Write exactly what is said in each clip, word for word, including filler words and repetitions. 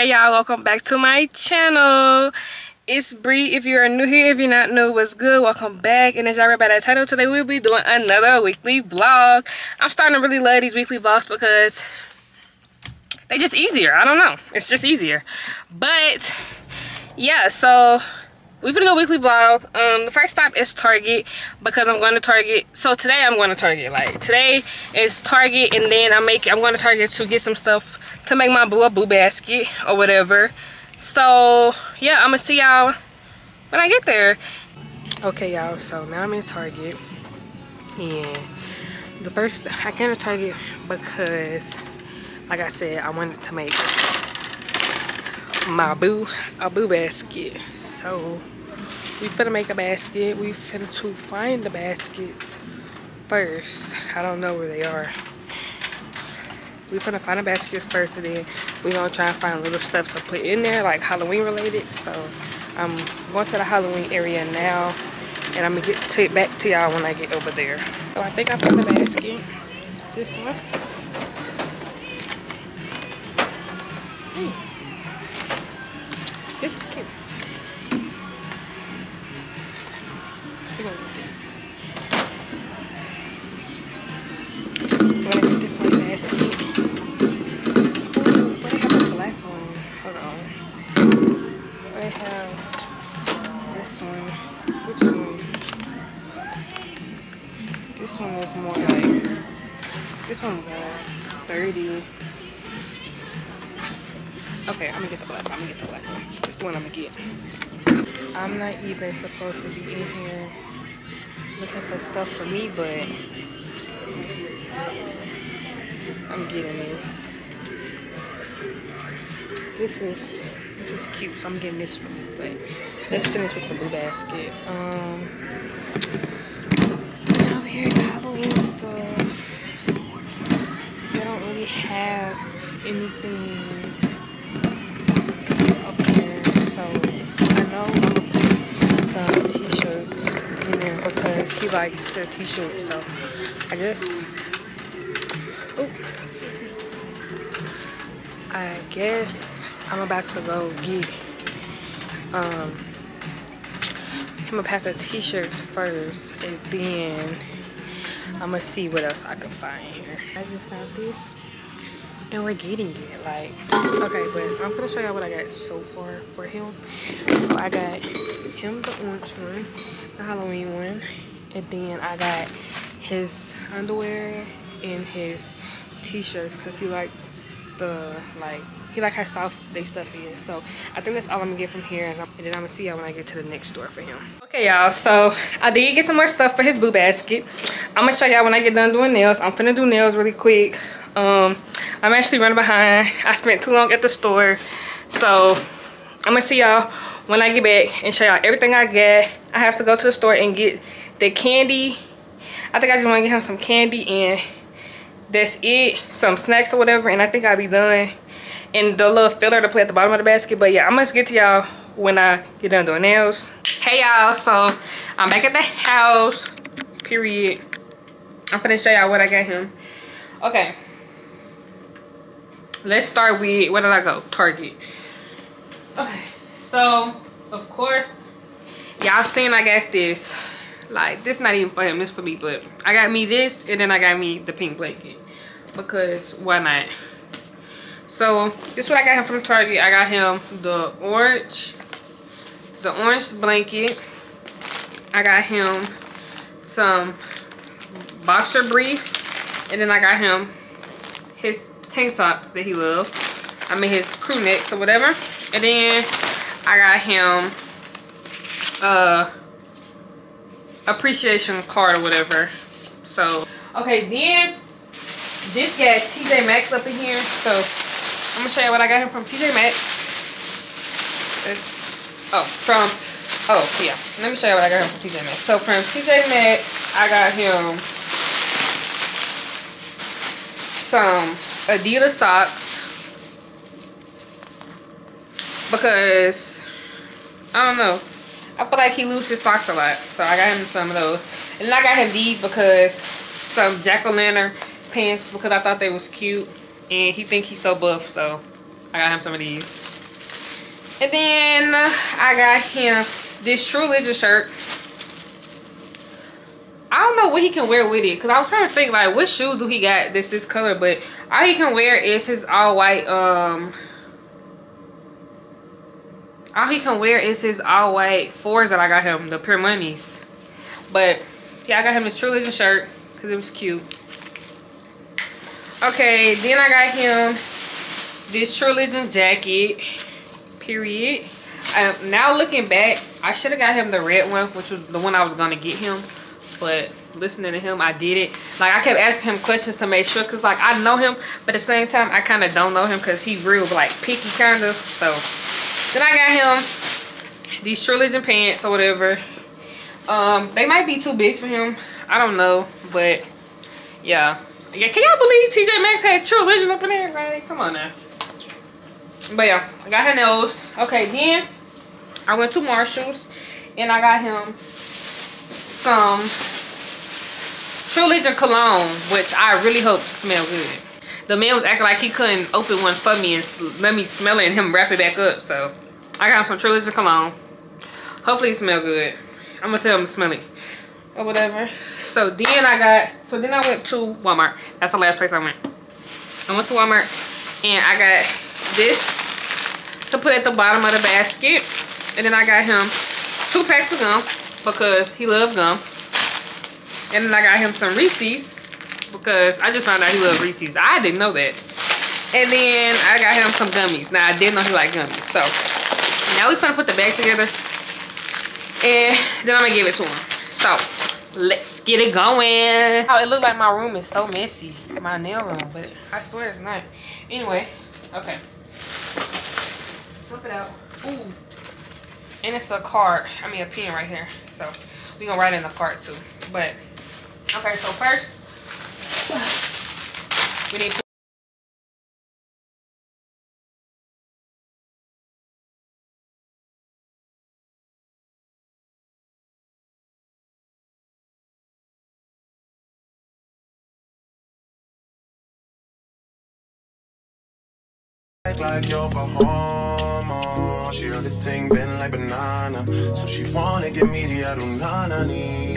y'all, welcome back to my channel. It's Bree. If you're new here, if you're not new, what's good, welcome back. And as y'all read by that title, today we'll be doing another weekly vlog. I'm starting to really love these weekly vlogs because they just easier. I don't know, it's just easier. But yeah, so we're gonna go weekly vlog. Um the first stop is Target because I'm going to Target. So today I'm going to Target. Like today is Target, and then I'm making I'm going to Target to get some stuff to make my boo a boo basket or whatever. So yeah, I'm gonna see y'all when I get there. Okay y'all, so now I'm in Target, and the first I came to Target because, like I said, I wanted to make my boo a boo basket. So we finna make a basket. We finna to find the baskets first. I don't know where they are. We finna find the baskets first, and then we gonna try and find little stuff to put in there, like Halloween related. So I'm going to the Halloween area now, and I'm gonna get to back to y'all when I get over there. So I think I found the basket. This one. Hmm. This is cute. We're gonna get this. We're gonna get this one basket. Ooh, but I have a black one. Hold on. I have this one. Which one? This one is more like, this one got thirty. Okay, I'm gonna get the black one. I'm gonna get the black one. This is the one I'm gonna get. I'm not even supposed to be in here looking for stuff for me, but I'm getting this. This is this is cute, so I'm getting this for me. But let's finish with the blue basket. Um, and over here, the Halloween stuff. They don't really have anything. So I know I'm gonna put some t-shirts in there because he likes the t-shirts. So I guess, oh, excuse me. I guess I'm about to go get um him a pack of t-shirts first, and then I'm gonna see what else I can find here. I just found this. And we're getting it, like, okay, but I'm gonna show y'all what I got so far for him. So I got him the orange one, the Halloween one, and then I got his underwear and his t-shirts because he like the, like, he like how soft they stuff is. So I think that's all I'm gonna get from here, and, I'm, and then I'm gonna see y'all when I get to the next store for him. Okay y'all, so I did get some more stuff for his boo basket. I'm gonna show y'all when I get done doing nails. I'm finna do nails really quick. Um, I'm actually running behind. I spent too long at the store. So I'm gonna see y'all when I get back and show y'all everything I get. I have to go to the store and get the candy. I think I just wanna get him some candy, and that's it. Some snacks or whatever, and I think I'll be done. And the little filler to put at the bottom of the basket. But yeah, I'm gonna get to y'all when I get done doing nails. Hey y'all, so I'm back at the house, period. I'm gonna show y'all what I got him. Okay. Let's start with, where did I go? Target. Okay, so of course y'all seen I got this. Like, this not even for him, this for me, but I got me this, and then I got me the pink blanket because why not? So this is what I got him from Target. I got him the orange the orange blanket. I got him some boxer briefs, and then I got him his tank tops that he loves. I mean his crew necks or whatever. And then I got him uh appreciation card or whatever. So okay, then this got T J Maxx up in here. So I'm gonna show you what I got him from T J Maxx. It's, oh, from oh yeah. Let me show you what I got him from T J Maxx. So from T J Maxx, I got him some Adidas socks because I don't know, I feel like he loses his socks a lot, so I got him some of those. And then I got him these because some jack-o'-lantern pants because I thought they was cute, and he think he's so buff, so I got him some of these. And then I got him this True Religion shirt. I don't know what he can wear with it, because I was trying to think like what shoes do he got this this color, but all he can wear is his all white um all he can wear is his all white fours that I got him, the Pure Monies. But yeah, I got him this True Religion shirt because it was cute. Okay, then I got him this True Religion jacket, period. Um, now looking back, I should have got him the red one, which was the one I was gonna get him. But listening to him, I did it. Like, I kept asking him questions to make sure, because like I know him, but at the same time I kind of don't know him because he real like picky kind of. So then I got him these True Religion pants or whatever. Um they might be too big for him, I don't know, but yeah. Yeah, can y'all believe T J Maxx had True Religion up in there? Like, come on now. But yeah, I got him those. Okay, then I went to Marshall's and I got him some True Religion cologne, which I really hope smell good. The man was acting like he couldn't open one for me and let me smell it and him wrap it back up. So I got him some True Religion cologne. Hopefully it smell good. I'm gonna tell him to smell it or whatever. So then I got, so then I went to Walmart. That's the last place I went. I went to Walmart and I got this to put at the bottom of the basket. And then I got him two packs of gum because he loved gum. And then I got him some Reese's because I just found out he loved Reese's. I didn't know that. And then I got him some gummies. Now I didn't know he liked gummies. So now we're gonna put the bag together and then I'm gonna give it to him. So let's get it going. Oh, it looked like my room is so messy, my nail room, but I swear it's not. Anyway, okay. Flip it out. Ooh. And it's a card, I mean a pen right here. So we're gonna write in the card too. But okay, so first we need to like Yokohama. She heard the thing bend like banana, so she wanna give me the adunanani.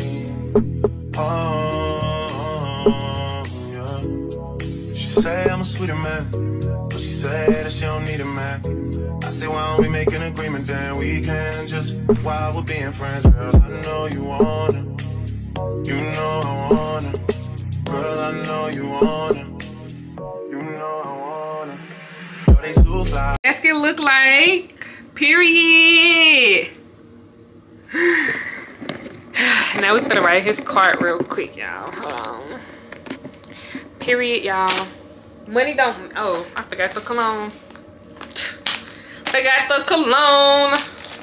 Oh, yeah. She say I'm a sweeter man, but she say that she don't need a man. I say why don't we make an agreement, then we can just while we're being friends. Girl, I know you wanna, you know I wanna. Girl, I know you wanna, you know I wanna. basket look like, period. Now we better write his card real quick, y'all. Hold on. Period, y'all. Money don't, oh, I forgot the cologne. Forgot the cologne.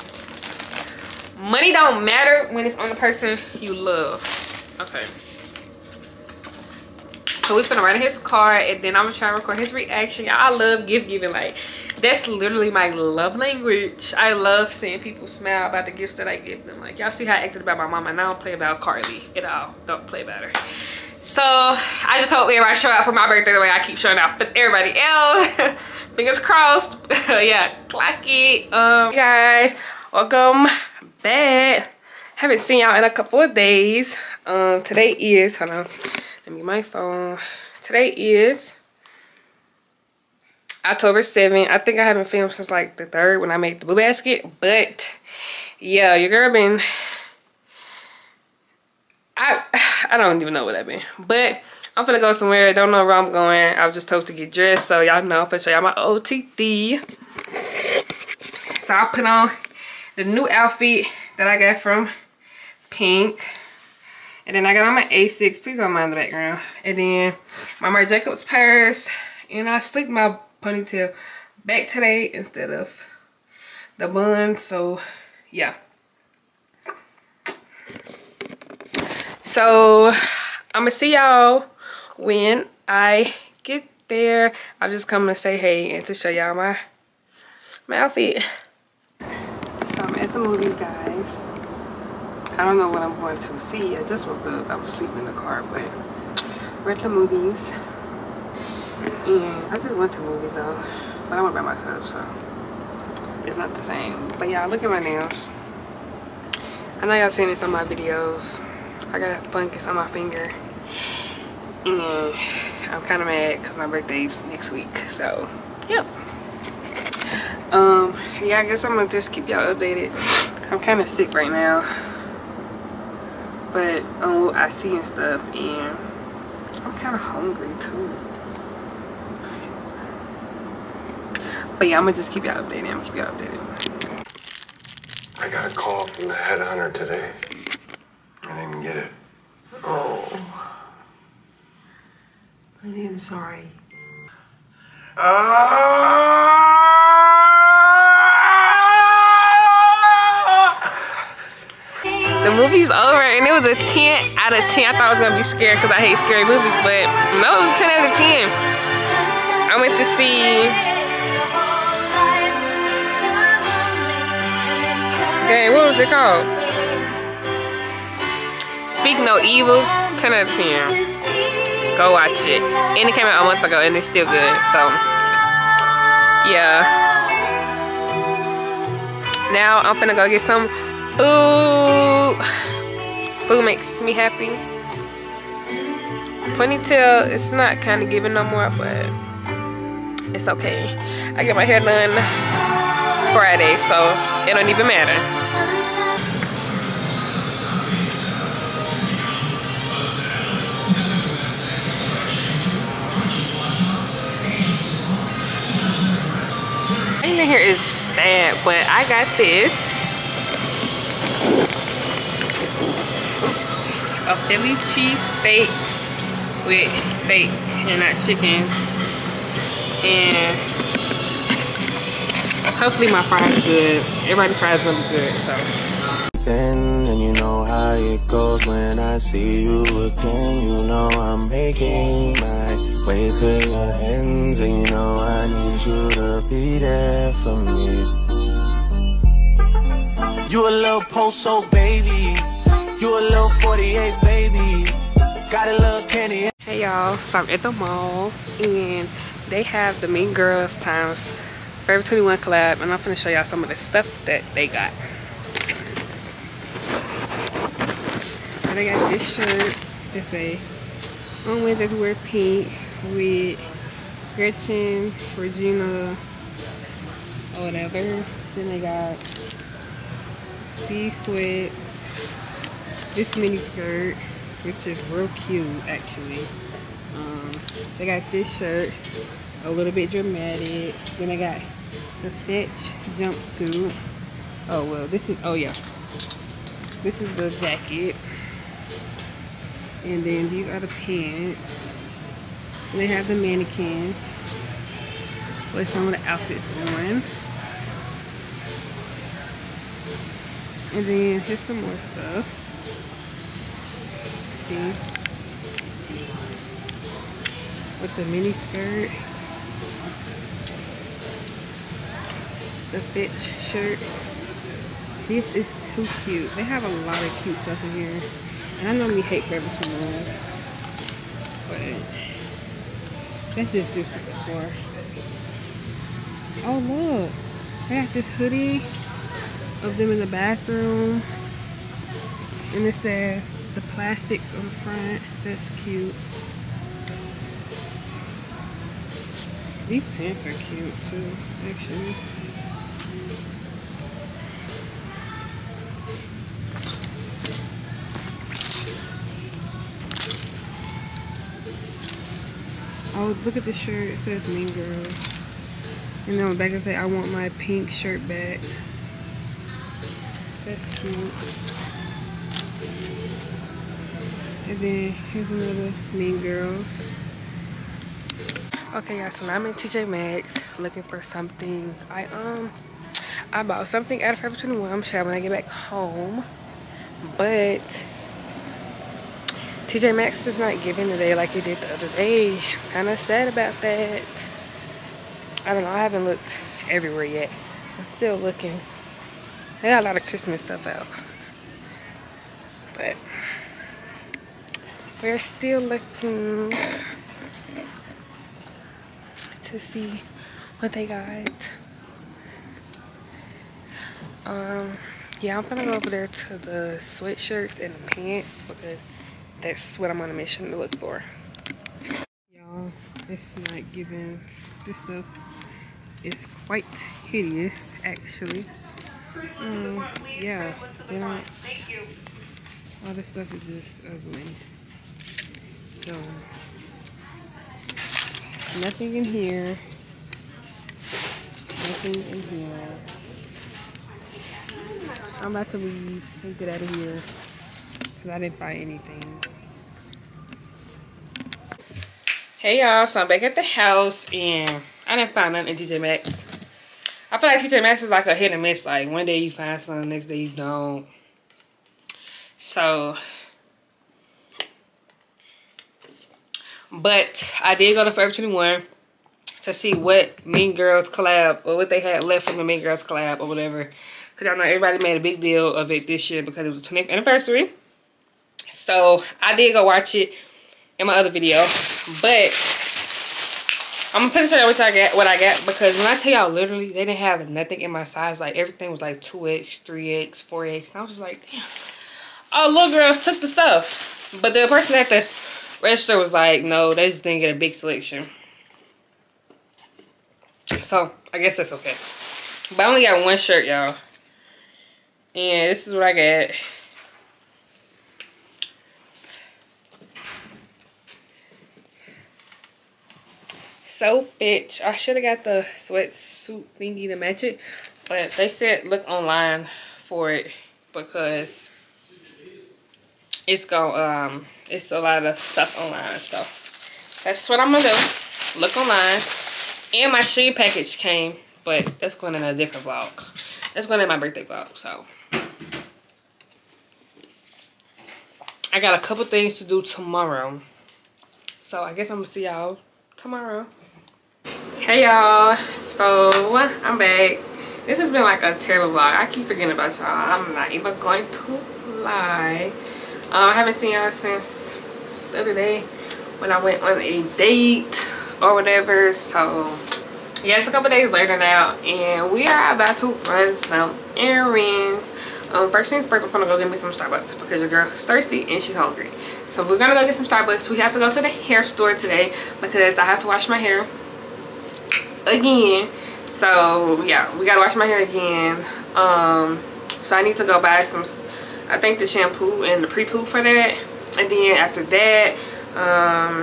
Money don't matter when it's on the person you love. Okay. So we're gonna write his card and then I'm gonna try to record his reaction. Y'all, I love gift giving. Like, that's literally my love language. I love seeing people smile about the gifts that I give them. Like, y'all see how I acted about my mama, and I don't play about Carly at all. Don't play about her. So I just hope everybody show up for my birthday the way I keep showing up with everybody else. Fingers crossed. Yeah, clock it. Um, guys, welcome back. Haven't seen y'all in a couple of days. Um, today is, hold on. Let me get my phone. Today is October seventh. I think I haven't filmed since like the third when I made the boo basket. But yeah, your girl been, I I don't even know what I've been. But I'm finna go somewhere. I don't know where I'm going. I was just told to get dressed. So y'all know I'm finna show y'all my O T D. So I put on the new outfit that I got from Pink. And then I got on my A six. Please don't mind the background. And then my Marc Jacobs purse. And I slicked my ponytail back today instead of the bun. So, yeah. So, I'm going to see y'all when I get there. I'm just coming to say hey and to show y'all my, my outfit. So, I'm at the movies, guys. I don't know what I'm going to see. I just woke up. I was sleeping in the car, but we're at the movies. And I just went to movies though. But I went by myself, so It's not the same. But yeah, look at my nails. I know y'all seen this on my videos. I got fungus on my finger. And I'm kind of mad because my birthday's next week. So, yep. Um, yeah, I guess I'm going to just keep y'all updated. I'm kind of sick right now. But on what I see and stuff. And I'm kind of hungry too. But yeah, I'm going to just keep y'all updated. I'm going to keep y'all updated. I got a call from the headhunter today. I didn't get it. Oh. Honey, I'm sorry. The movie's over and it was a ten out of ten. I thought I was gonna be scared because I hate scary movies, but no, it was a ten out of ten. I went to see Dang, what was it called? Speak No Evil, ten out of ten. Go watch it. And it came out a month ago and it's still good, so yeah. Now I'm finna go get some food. Food makes me happy. Ponytail, it's not kind of giving no more, but it's okay. I get my hair done Friday, so it don't even matter. In here is bad, but I got this. A Philly cheese steak with steak and not chicken. And hopefully my fries are good. Everybody's fries gonna be good, so. Then, and you know how it goes when I see you again. You know I'm making my way to your ends, and you know I need you to be there for me. You a little post-so baby, you a little forty-eight baby, got a little candy. Hey y'all, so I'm at the mall and they have the Mean Girls times Forever twenty-one collab, and I'm gonna show y'all some of the stuff that they got. So they got this shirt that say on Wednesdays we wear pink with Gretchen, Regina, or whatever. Then they got these sweats, this mini skirt, which is real cute actually. Um, they got this shirt, a little bit dramatic. Then they got the Fetch jumpsuit. Oh well, this is, oh yeah, this is the jacket. And then these are the pants. And they have the mannequins with some of the outfits on. And then here's some more stuff. See, with the mini skirt, the Fitch shirt. This is too cute. They have a lot of cute stuff in here. And I normally hate Forever twenty-one, but that's just Juicy Couture. Oh look, I got this hoodie of them in the bathroom, and it says the plastics on the front. That's cute. These pants are cute too, actually. Oh, look at the shirt. It says Mean Girls. And then on the back it says, I want my pink shirt back. That's cute. And then here's another Mean Girls. Okay, guys, so now I'm in T J Maxx looking for something. I um I bought something out of Forever twenty-one. I'm sure when I get back home. But T J Maxx is not giving today like it did the other day. Kind of sad about that. I don't know. I haven't looked everywhere yet. I'm still looking. They got a lot of Christmas stuff out. But we're still looking to see what they got. Um, yeah, I'm gonna go over there to the sweatshirts and the pants because that's what I'm on a mission to look for. Y'all, it's not giving. This stuff is quite hideous, actually. Um, yeah, they don't. All this stuff is just ugly. So, nothing in here. Nothing in here. I'm about to leave and get out of here because I didn't find anything. Hey y'all, so I'm back at the house and I didn't find nothing in T J Maxx. I feel like T J Maxx is like a hit and miss. Like one day you find something, next day you don't. So, but I did go to Forever twenty-one to see what Mean Girls collab or what they had left from the Mean Girls collab or whatever. Because y'all know everybody made a big deal of it this year because it was the twentieth anniversary. So I did go watch it in my other video. But I'm gonna finish it what I got what I got because when I tell y'all literally they didn't have nothing in my size. Like everything was like two X, three X, four X. And I was like, damn. All little girls took the stuff. But the person at the register was like, no, they just didn't get a big selection. So, I guess that's okay. But I only got one shirt, y'all. And this is what I got. So, bitch, I should have got the sweatsuit thingy to match it. But they said look online for it because it's going um it's a lot of stuff online. So that's what I'm gonna do. Look online. And my Shein package came, but that's going in a different vlog. That's going in my birthday vlog. So I got a couple things to do tomorrow. So I guess I'm gonna see y'all tomorrow. Hey y'all, so I'm back. This has been like a terrible vlog. I keep forgetting about y'all. I'm not even going to lie. Um, I haven't seen y'all since the other day when I went on a date or whatever. So yeah, it's a couple days later now and we are about to run some errands. Um, first things first, I'm gonna go get me some Starbucks because your girl's thirsty and she's hungry. So we're gonna go get some Starbucks. We have to go to the hair store today because I have to wash my hair again. So yeah, we gotta wash my hair again. Um, so I need to go buy some, I think the shampoo and the pre-poo for that. And then after that, um,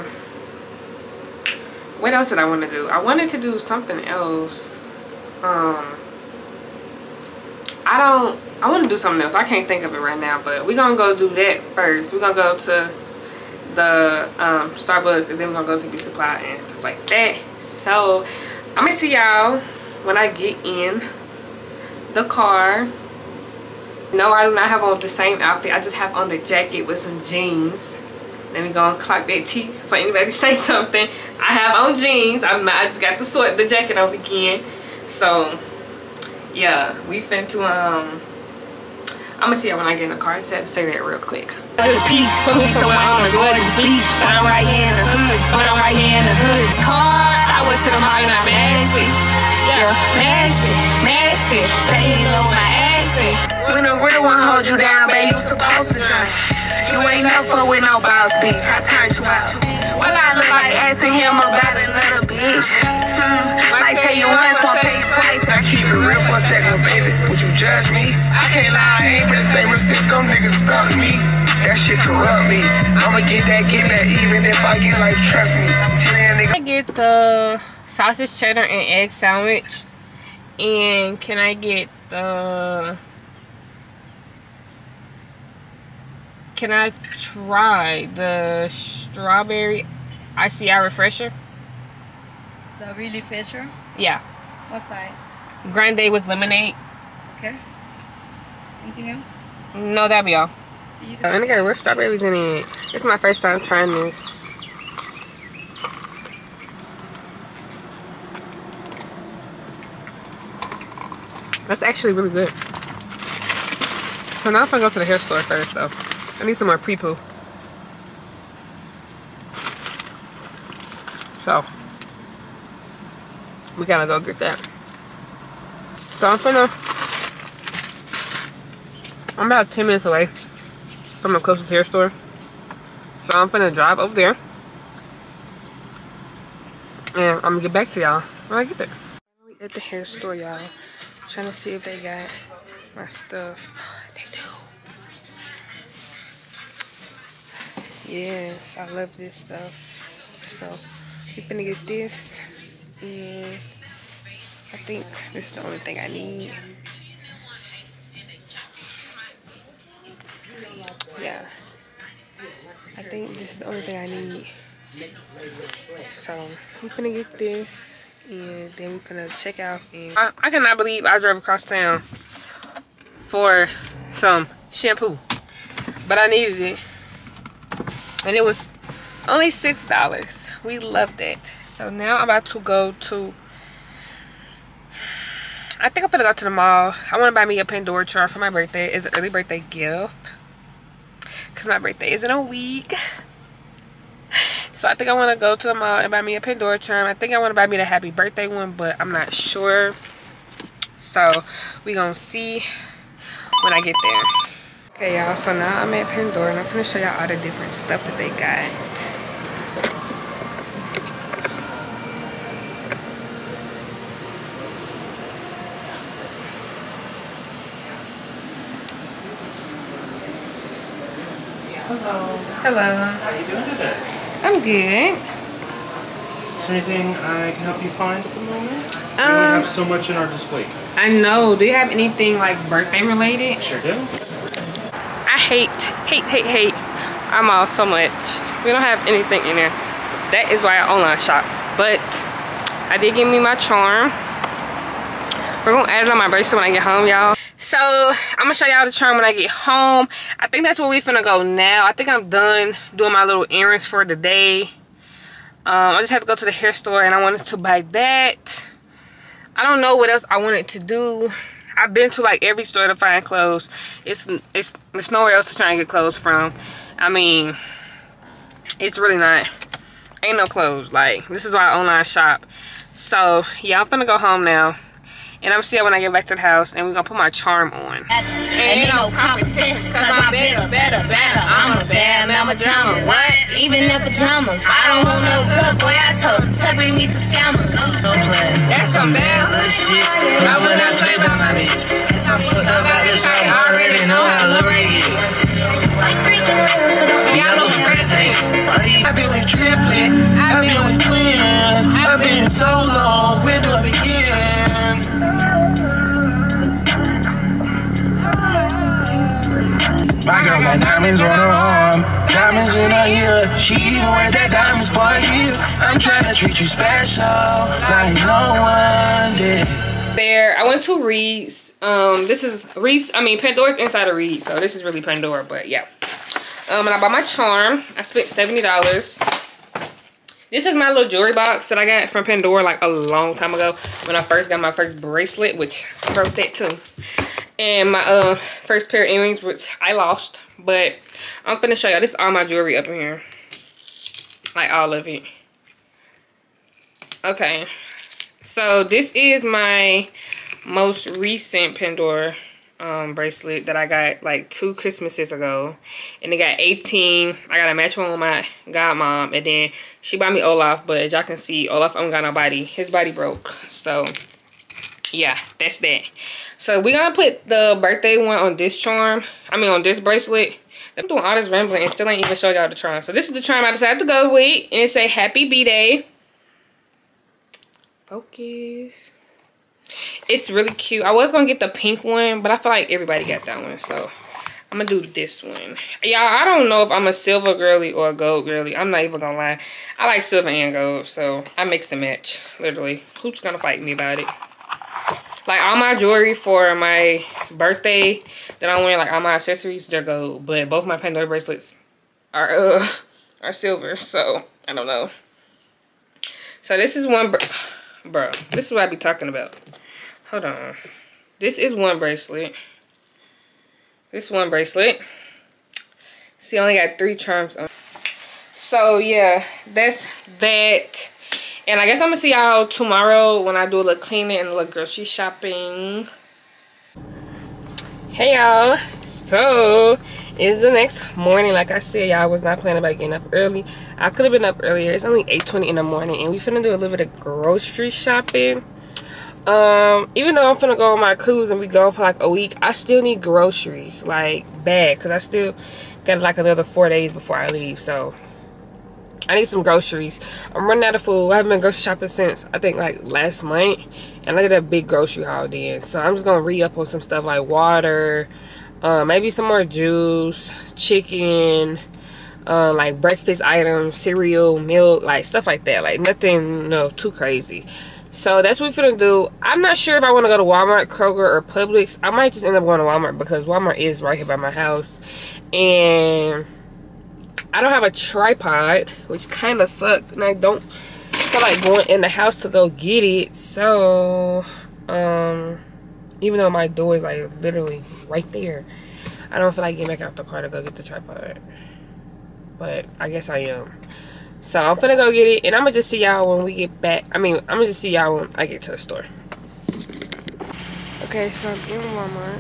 what else did I want to do? I wanted to do something else. Um, I don't, I want to do something else. I can't think of it right now, but we're going to go do that first. We're going to go to the um, Starbucks and then we're going to go to Beauty Supply and stuff like that. So, I'm going to see y'all when I get in the car. No, I do not have on the same outfit. I just have on the jacket with some jeans. Let me go and clock that T for anybody say something. I have on jeans. I'm not, I just got the sweat, the jacket on again. So, yeah, we finna um. I'm gonna see y'all when I get in the car. I just had to say that real quick. Peace, put me somewhere on a gorgeous beach. But I'm right here in the hood. But I'm right here in the hood. Car, I went to the mall and I'm nasty. Yeah, nasty, nasty. Saying on my assy. When a real one holds you down, babe, you supposed to drink. You ain't no fuck with no boss bitch. I turned you out. Well, I look like asking him about another bitch. Hmm. Might tell you once, won't tell you twice. I keep it real for a second, baby. Would you judge me? I can't lie, I ain't been the same since them niggas stuck me. That shit corrupt me. I'ma get that, get that, even if I get life, trust me. I get the sausage, cheddar, and egg sandwich. And can I get the... Can I try the strawberry icy eye refresher? Strawberry refresher? Yeah. What side? Grande with lemonade. Okay. Anything else? No, that'll be all. See you. And I got real strawberries in it. This is my first time trying this. That's actually really good. So now I'm gonna go to the hair store first though. I need some more pre-poo. So we gotta go get that. So I'm gonna I'm about ten minutes away from the closest hair store. So I'm gonna drive over there. And I'm gonna get back to y'all when I get there. At the hair store, y'all. Trying to see if they got my stuff. They do. Yes, I love this stuff. So we're gonna get this. And I think this is the only thing I need. Yeah. I think this is the only thing I need. So I'm gonna get this and then we're gonna check out. And I, I cannot believe I drove across town for some shampoo, but I needed it, and it was only six dollars. We loved it. So now I'm about to go to, I think I'm gonna go to the mall. I want to buy me a Pandora charm for my birthday. It's an early birthday gift because my birthday is in a week. So I think I want to go to the mall and buy me a Pandora charm. I think I want to buy me the happy birthday one, but I'm not sure. So we gonna see when I get there. Okay, y'all. So now I'm at Pandora and I'm gonna show y'all all the different stuff that they got. Hello. Hello. How are you doing today? I'm good. Is there anything I can help you find at the moment? We Um, only have so much in our display case. I know. Do you have anything like birthday related? Sure do. I hate, hate, hate, hate our mall so much. We don't have anything in there. That is why I online shop. But I did give me my charm. We're gonna add it on my bracelet when I get home, y'all. So I'm gonna show y'all the charm when I get home. I think that's where we finna go now. I think I'm done doing my little errands for the day. Um, I just have to go to the hair store and I wanted to buy that. I don't know what else I wanted to do. I've been to like every store to find clothes. It's it's there's nowhere else to try and get clothes from. I mean, it's really not. Ain't no clothes. Like, this is why I online shop. So yeah, I'm gonna go home now. And I'm gonna see it when I get back to the house, and we're gonna put my charm on. And ain't no competition, cause I'm bigger, better, better. I'm a bad mama drama, what? Even in pajamas. I don't want no good boy, I told him to bring me some scammers. No plan. That's some bad little shit. I would not play by my bitch. It's some fucked up about this. I already know how Lil Ray is. Y'all know the president. I've been with triplet. I've been with twins. I've been so long. Where do I begin? My girl got diamonds on her arm, diamonds in her ear. She even wear that diamonds for a year. I'm trying to treat you special, like no one did. There, I went to Reed's. Um, this is Reed's. I mean, Pandora's inside of Reed's, so this is really Pandora. But yeah, um, and I bought my charm. I spent seventy dollars. This is my little jewelry box that I got from Pandora like a long time ago when I first got my first bracelet, which I broke that too. And my uh first pair of earrings, which I lost. But I'm finna show y'all. This is all my jewelry up in here. Like all of it. Okay. So this is my most recent Pandora um, bracelet that I got like two Christmases ago. And it got eighteen. I got a match one with my godmom. And then she bought me Olaf. But as y'all can see, Olaf don't got no body. His body broke. So yeah, that's that. So we're gonna put the birthday one on this charm. I mean on this bracelet. I'm doing all this rambling and still ain't even show y'all the charm. So this is the charm I decided to go with. And it say happy B-Day. Focus. It's really cute. I was gonna get the pink one, but I feel like everybody got that one. So I'm gonna do this one. Y'all, I don't know if I'm a silver girly or a gold girly. I'm not even gonna lie. I like silver and gold, so I mix and match, literally. Who's gonna fight me about it? Like all my jewelry for my birthday that I'm wearing, like all my accessories, they're gold. But both my Pandora bracelets are uh are silver. So I don't know. So this is one, br bro. This is what I be talking about. Hold on. This is one bracelet. This one bracelet. See, I only got three charms on. So yeah, that's that. And I guess I'm gonna see y'all tomorrow when I do a little cleaning and a little grocery shopping. Hey y'all, so it's the next morning. Like I said, y'all, was not planning about getting up early. I could have been up earlier. It's only eight twenty in the morning and we finna do a little bit of grocery shopping. Um even though I'm finna go on my cruise and be gone for like a week, I still need groceries, like bad, because I still got like another four days before I leave. So I need some groceries. I'm running out of food. I haven't been grocery shopping since I think like last month, and I did a big grocery haul then. So I'm just gonna re-up on some stuff like water, uh, maybe some more juice, chicken, uh, like breakfast items, cereal, milk, like stuff like that. Like nothing, you know, too crazy. So that's what we're gonna do. I'm not sure if I want to go to Walmart, Kroger, or Publix. I might just end up going to Walmart because Walmart is right here by my house, and I don't have a tripod, which kind of sucks, and I don't feel like going in the house to go get it. So, um, even though my door is like literally right there, I don't feel like getting back out the car to go get the tripod. But I guess I am. So I'm gonna go get it, and I'm gonna just see y'all when we get back. I mean, I'm gonna just see y'all when I get to the store. Okay, so I'm in Walmart.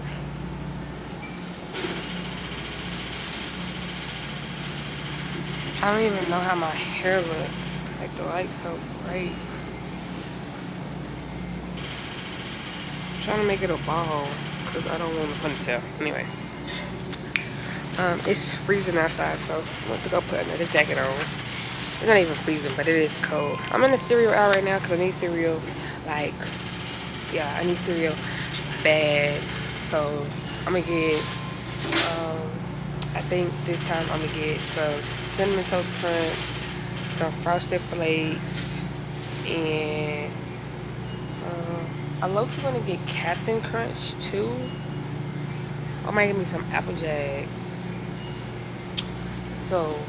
I don't even know how my hair looks. Like the light's so bright. I'm trying to make it a ball because I don't want a ponytail. Anyway. Um, it's freezing outside, so I want to go put another jacket on. It's not even freezing, but it is cold. I'm in the cereal aisle right now because I need cereal. Like, yeah, I need cereal bad. So I'm gonna get, um, I think this time I'm gonna get some Cinnamon Toast Crunch, some Frosted Flakes, and um, I low-key want to get Captain Crunch too. I might give me some Apple Jacks. So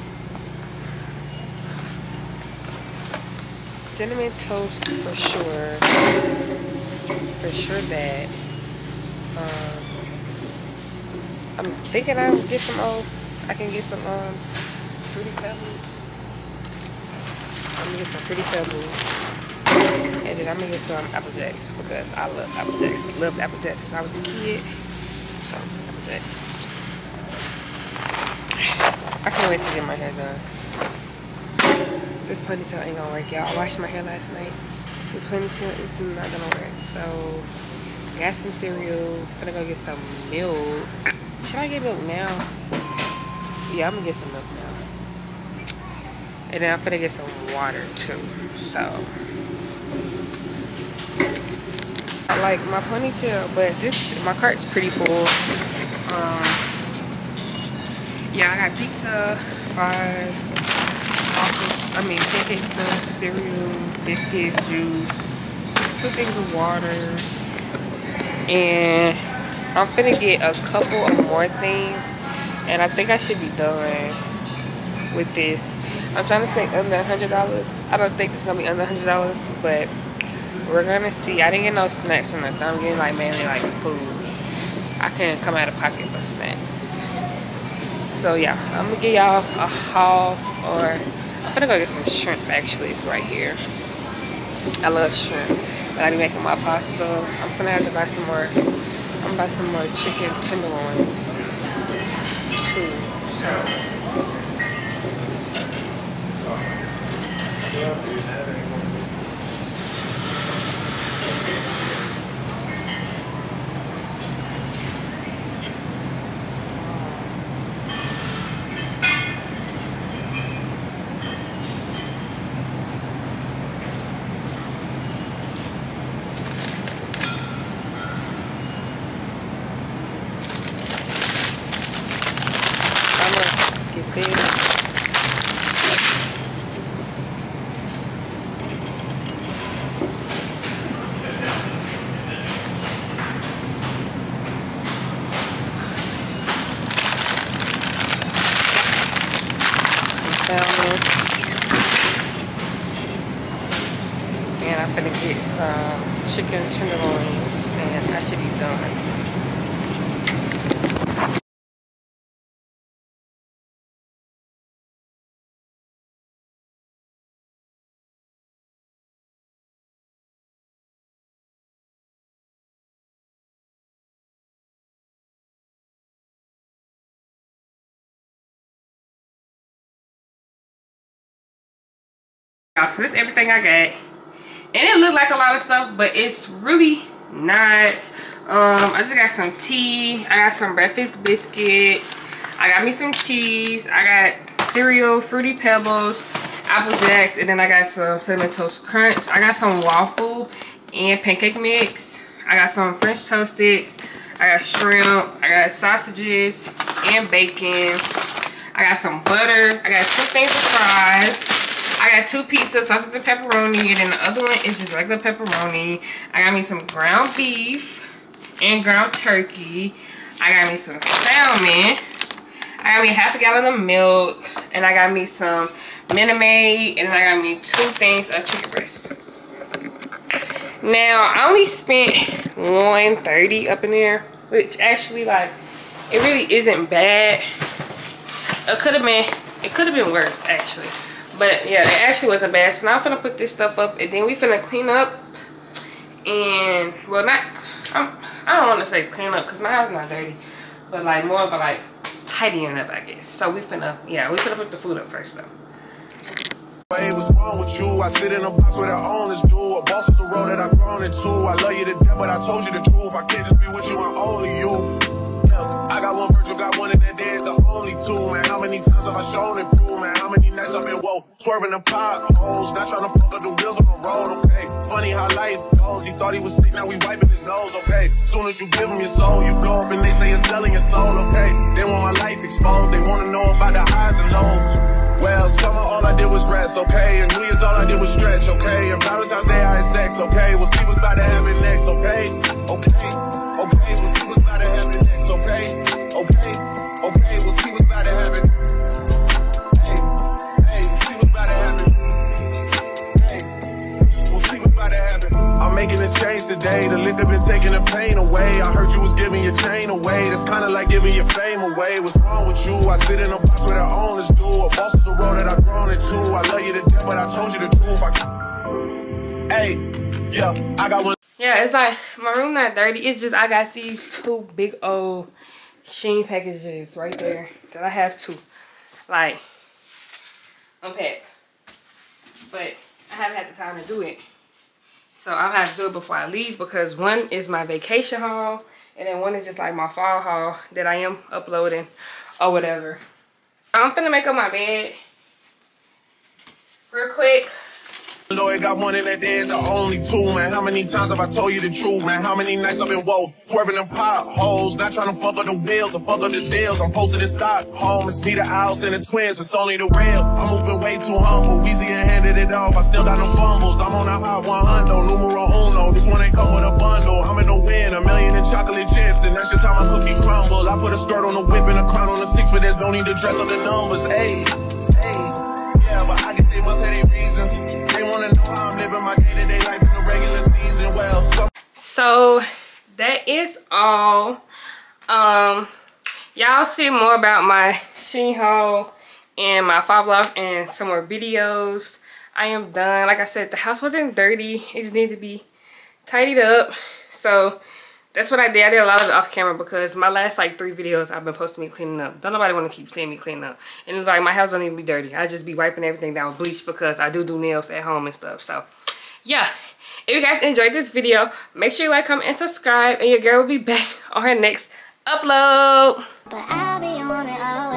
Cinnamon Toast for sure, for sure that. Um, I'm thinking I'll get some, oh, I can get some um, Fruity Pebbles. So I'm gonna get some Fruity Pebbles. And then I'm gonna get some Apple Jacks because I love Apple Jacks. Loved Apple Jacks since I was a kid. So, Apple Jacks. I can't wait to get my hair done. This ponytail ain't gonna work, y'all. I washed my hair last night. This ponytail is not gonna work. So, I got some cereal. I'm gonna go get some milk. Should I get milk now? Yeah, I'm gonna get some milk now. And then I'm gonna get some water too. So I like my ponytail, but this my cart's pretty full. Um, yeah, I got pizza, fries, waffles, I mean pancake stuff, cereal, biscuits, juice, two things of water, and I'm finna get a couple of more things, and I think I should be done with this. I'm trying to stay under a hundred dollars. I don't think it's gonna be under a hundred dollars, but we're gonna see. I didn't get no snacks or nothing. I'm getting like mainly like food. I can come out of pocket for snacks. So yeah, I'm gonna get y'all a haul, or I'm gonna go get some shrimp. Actually, it's right here. I love shrimp, but I be making my pasta. I'm gonna have to buy some more. I'm gonna buy some more chicken tenderloins too. So. This. And I'm gonna get some chicken tenderloins, and I should be done. So this is everything I got. And it looked like a lot of stuff, but it's really not. Um, I just got some tea. I got some breakfast biscuits. I got me some cheese. I got cereal, Fruity Pebbles, Apple Jacks, and then I got some Cinnamon Toast Crunch. I got some waffle and pancake mix. I got some French toast sticks. I got shrimp. I got sausages and bacon. I got some butter. I got two things of fries. I got two pizzas, sausage and pepperoni, and then the other one is just regular pepperoni. I got me some ground beef and ground turkey. I got me some salmon. I got me half a gallon of milk, and I got me some Minute Maid, and I got me two things of chicken breast. Now I only spent one thirty up in there, which actually, like, it really isn't bad. It could have been, it could have been worse actually, but yeah, it actually wasn't bad. So now I'm finna put this stuff up, and then we finna clean up. And well, not, I'm, I don't want to say clean up because my house is not dirty, but like more of a like tidying up, I guess. So we finna, yeah, we finna put the food up first though. Hey, what's wrong with you? I sit in a box where the owners do. A boss is a road that I've grown into. I love you to death, but I told you the truth. I can't just be with you and only you. Yeah, I got one virtual, got one in that day, it's the only two, man. How many times have I shown it through, man? How many nights I've been woke, swerving the potholes, not trying to fuck up the wheels on the road, okay? Funny how life goes. He thought he was sick, now we wiping his nose, okay? Soon as you give him your soul, you blow up and they say you're selling your soul, okay? They want my life exposed, they want to know about the highs and lows. Well, summer all I did was rest, okay? And New Year's all I did was stretch, okay? And Valentine's Day I had sex, okay? We'll see what's about to happen next, okay? Okay, okay, we'll see what's about to happen next, okay? Okay, okay, we'll see what's about to happen. Hey, hey, we'll see what's about to happen. Hey, we'll see what's about to happen. I'm making a change today. The liquor been taking the pain away. I heard you was giving your chain away. That's kinda like giving your fame away. What's wrong with you? I sit in a box where the owners do. A boss is a road that I've grown into. I love you to death, but I told you the truth. I... Hey, yeah, I got one. Yeah, it's like my room not dirty. It's just I got these two big old Shein packages right there that I have to like unpack, but I haven't had the time to do it. So I'll have to do it before I leave, because one is my vacation haul, and then one is just like my fall haul that I am uploading or whatever. I'm finna make up my bed real quick. Lord got one in that day, it's the only two, man. How many times have I told you the truth, man? How many nights I've been woke, swerving them potholes, not trying to fuck up the wheels or fuck up the deals. I'm posted in Stockholm, it's me, the Owls, and the twins, it's only the real. I'm moving way too humble, Weezy and handed it off, I still got no fumbles. I'm on a hot one hundred, numero uno, this one ain't come with a bundle. I'm in the win, a million in chocolate chips, and that's your time my cookie crumble. I put a skirt on the whip and a crown on the six, but there's no need to dress up the numbers. Hey, hey, yeah, but I can say my petty reasons. They wanna know how I'm living my day-to-day life in the regular season. Well, some so that is all. Um, y'all see more about my Shein haul and my fall vlog and some more videos. I am done. Like I said, the house wasn't dirty. It just needed to be tidied up. So that's what I did. I did a lot of it off camera because my last like three videos I've been posting me cleaning up. Don't nobody want to keep seeing me cleaning up. And it's like my house don't even be dirty. I just be wiping everything down with bleach because I do do nails at home and stuff. So yeah, if you guys enjoyed this video, make sure you like, comment, and subscribe. And your girl will be back on her next upload. But I'll be on it all